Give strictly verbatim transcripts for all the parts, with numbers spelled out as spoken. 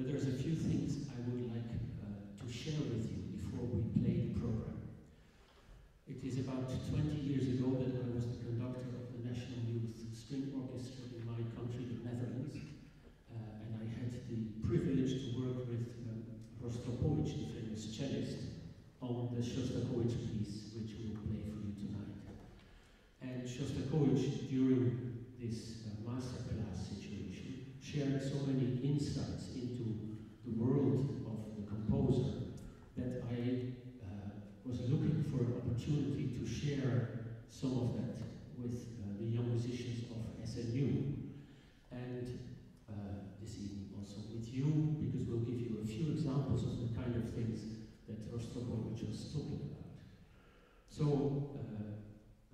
but there's a few things I would like uh, to share with you before we play the program. It is about twenty years ago that I was the conductor of the National Youth String Orchestra in my country, the Netherlands, uh, and I had the privilege to work with um, Rostropovich, the famous cellist, on the Shostakovich piece, which we will play for you tonight. And Shostakovich, during this uh, masterclass situation, shared so many insights into the world of the composer that I uh, was looking for an opportunity to share some of that with uh, the young musicians of S N U. And uh, this evening also with you, because we'll give you a few examples of the kind of things that Rostropovich was talking about. So, uh,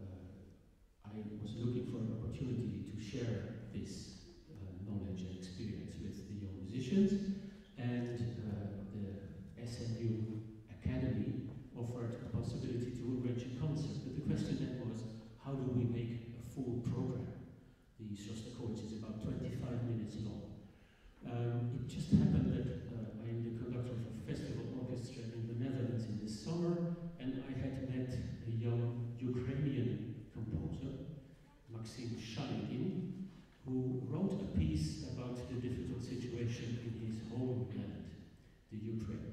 uh, I was looking for an opportunity to share this uh, knowledge and experience with the young musicians, and uh, the S N U Academy offered a possibility to arrange a concert. But the question then was, how do we make a full program? The Shostakovich is about twenty-five minutes long. Um, it just happened that uh, I am the conductor of a festival orchestra in the Netherlands in the summer, and I had met a young Ukrainian composer, Maxim Shalidin, who wrote a piece about the difficult situation in his homeland, the Ukraine.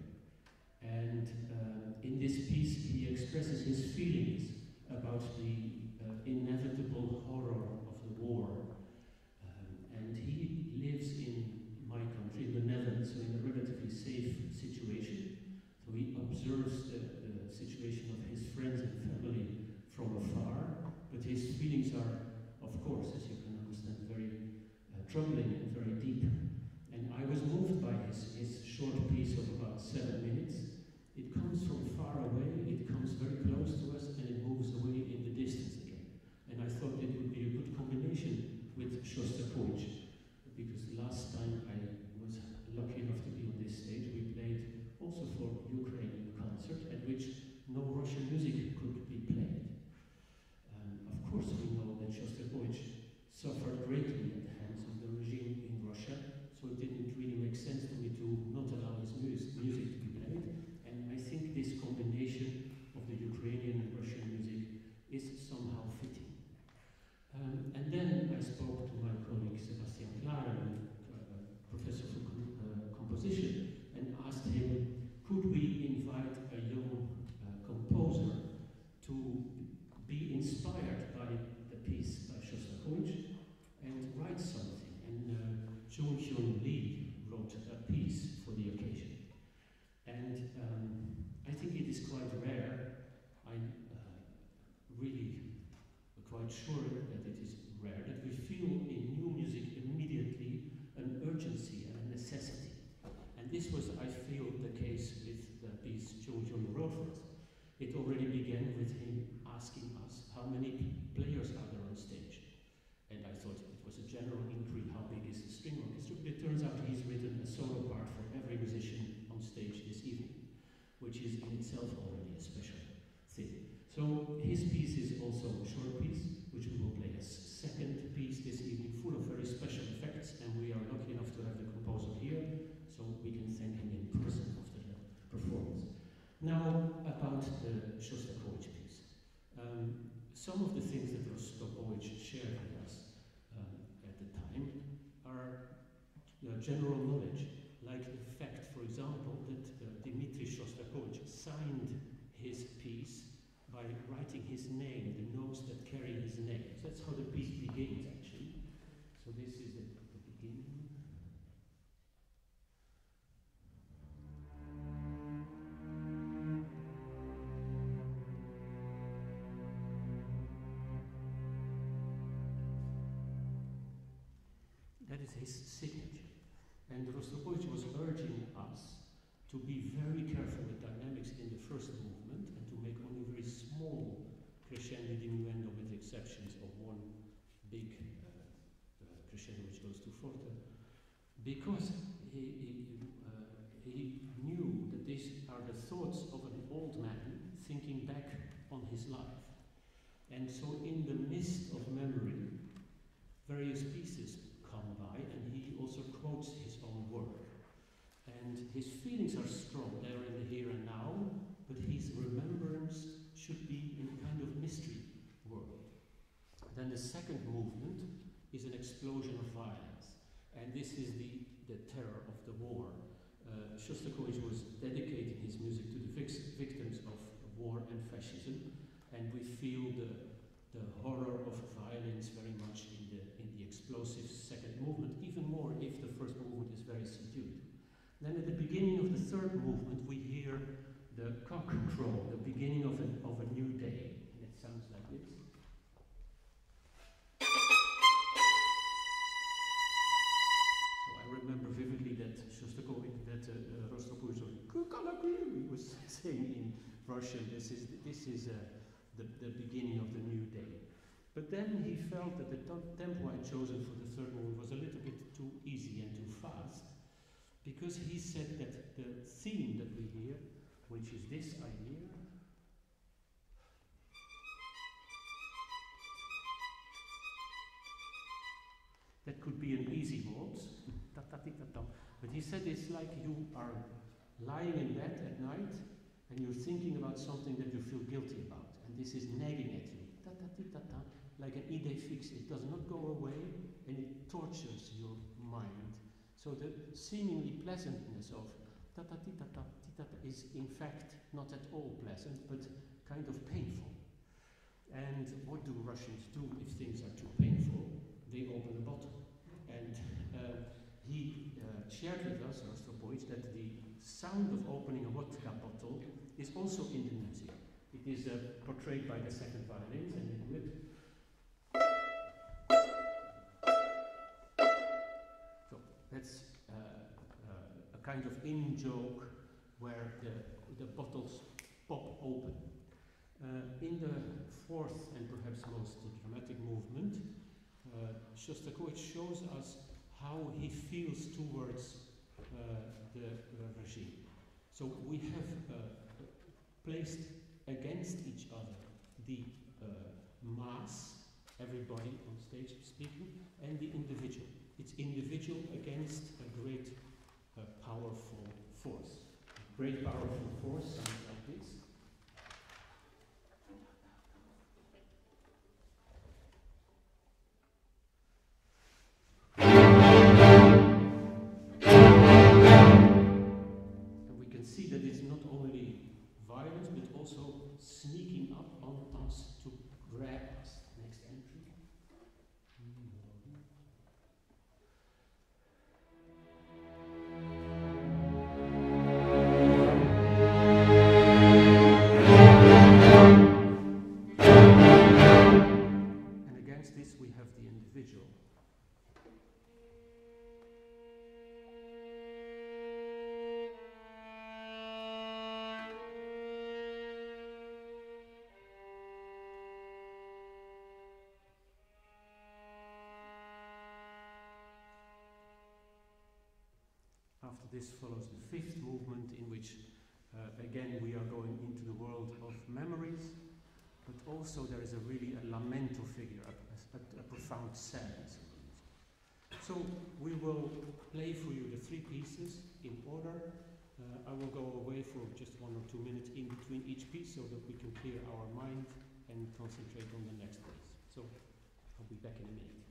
And uh, in this piece he expresses his feelings about the uh, inevitable horror of the war. Um, and he lives in my country, the Netherlands, so in a relatively safe situation. So he observes the, the situation of his friends and family from afar, but his feelings are, of course, as you can understand, very uh, troubling and very deep. And I was moved by his, his short piece of about seven minutes. It comes from far away, it comes very close to us, and it moves away in the distance again. And I thought it would be a good combination with Shostakovich, because last time I was lucky enough to be on this stage, we played also for Ukraine concert, at which no Russian music could be played. Um, of course we know that Shostakovich suffered greatly at the hands of the regime in Russia, so it didn't really make sense to me to not allow his music, music to be played. And I think this combination of the Ukrainian and Russian music is somehow fitting. Um, and then I spoke to my colleague Sebastian Klaren, uh, professor for com uh, composition, and asked him, could we invite a young uh, composer to be inspired by the piece by Shostakovich and write something? And uh, Jung Hyun Lee wrote a piece for the occasion. And um, I think it is quite rare. I'm uh, really quite sure that it is rare that we feel in new music immediately an urgency and a necessity. And this was, I feel, the case with the piece Jung Hyun wrote for us. It already began with him asking us how many players are there on stage. And I thought it was a general inquiry, how big is the string orchestra? But it turns out he's written a solo part for every musician on stage this evening, which is in itself already a special thing. So his piece is also a short piece, which we will play as second piece this evening, full of very special effects, and we are lucky enough to have the composer here, so we can thank him in person after the performance. Now, about the Shostakovich piece. Um, some of the things that Rostropovich shared with us um, at the time are uh, general knowledge, like the fact, for example, that uh, Dmitri Shostakovich signed his piece by writing his name, the notes that carry his name. So that's how the piece begins, actually. So this is the, the beginning. That is his signature. And Rostropovich was urging us to be very careful with dynamics in the first movement and to make only very small crescendo diminuendo, with the exceptions of one big uh, uh, crescendo which goes to forte, because he, he, uh, he knew that these are the thoughts of an old man thinking back on his life. And so in the mist of memory, various pieces come by, and he also quotes his own work. And this is the, the terror of the war. Uh, Shostakovich was dedicating his music to the vix- victims of war and fascism, and we feel the, the horror of violence very much in the, in the explosive second movement, even more if the first movement is very subdued. Then at the beginning of the third movement, we hear the cock crow, the beginning of a, of a new day. And it sounds like this. So I remember vividly that Shostakovich, that uh, uh, Rostropovich was saying in Russian, this is, this is uh, the, the beginning of the new day. But then he felt that the tempo I'd chosen for the third movement was a little bit too easy and too fast, because he said that the theme that we hear, which is this idea, that could be an easy waltz, but he said it's like you are lying in bed at night and you're thinking about something that you feel guilty about, and this is nagging at you, like an idée fixe. It does not go away and it tortures your mind. So the seemingly pleasantness of ta-ta-ti-ta-ta-ti-ta-ta is in fact not at all pleasant, but kind of painful. And what do Russians do if things are too painful? They open a bottle. And uh, he uh, shared with us, Rostropovich, that the sound of opening a vodka bottle is also in the music. It is uh, portrayed by the second violins, and they do it. So that's uh, uh, a kind of in-joke where the, the bottles pop open. Uh, in the fourth and perhaps most dramatic movement, uh, Shostakovich shows us how he feels towards uh, the uh, regime. So we have uh, placed against each other the uh, mass, everybody on stage speaking, and the individual. It's individual against a great uh, powerful force. A great powerful force sounds like this. See that it's not only violence, but also sneaking up on us to grab us. Next entry. And against this we have the individual. After this follows the fifth movement, in which uh, again we are going into the world of memories, but also there is a really a lamento figure, a, a, a profound sadness. So we will play for you the three pieces in order. Uh, I will go away for just one or two minutes in between each piece so that we can clear our mind and concentrate on the next piece. So I'll be back in a minute.